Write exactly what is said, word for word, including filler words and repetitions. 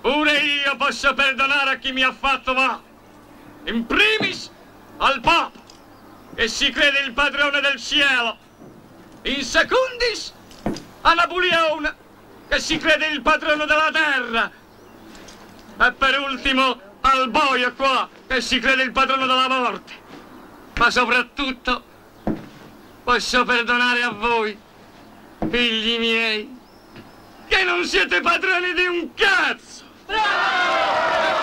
Pure io posso perdonare a chi mi ha fatto male. In primis al Papa, che si crede il padrone del cielo. In secundis a Napoleone, che si crede il padrone della terra. E per ultimo al boio qua, che si crede il padrone della morte. Ma soprattutto posso perdonare a voi, figli miei, che non siete padroni di un cazzo! Bravo!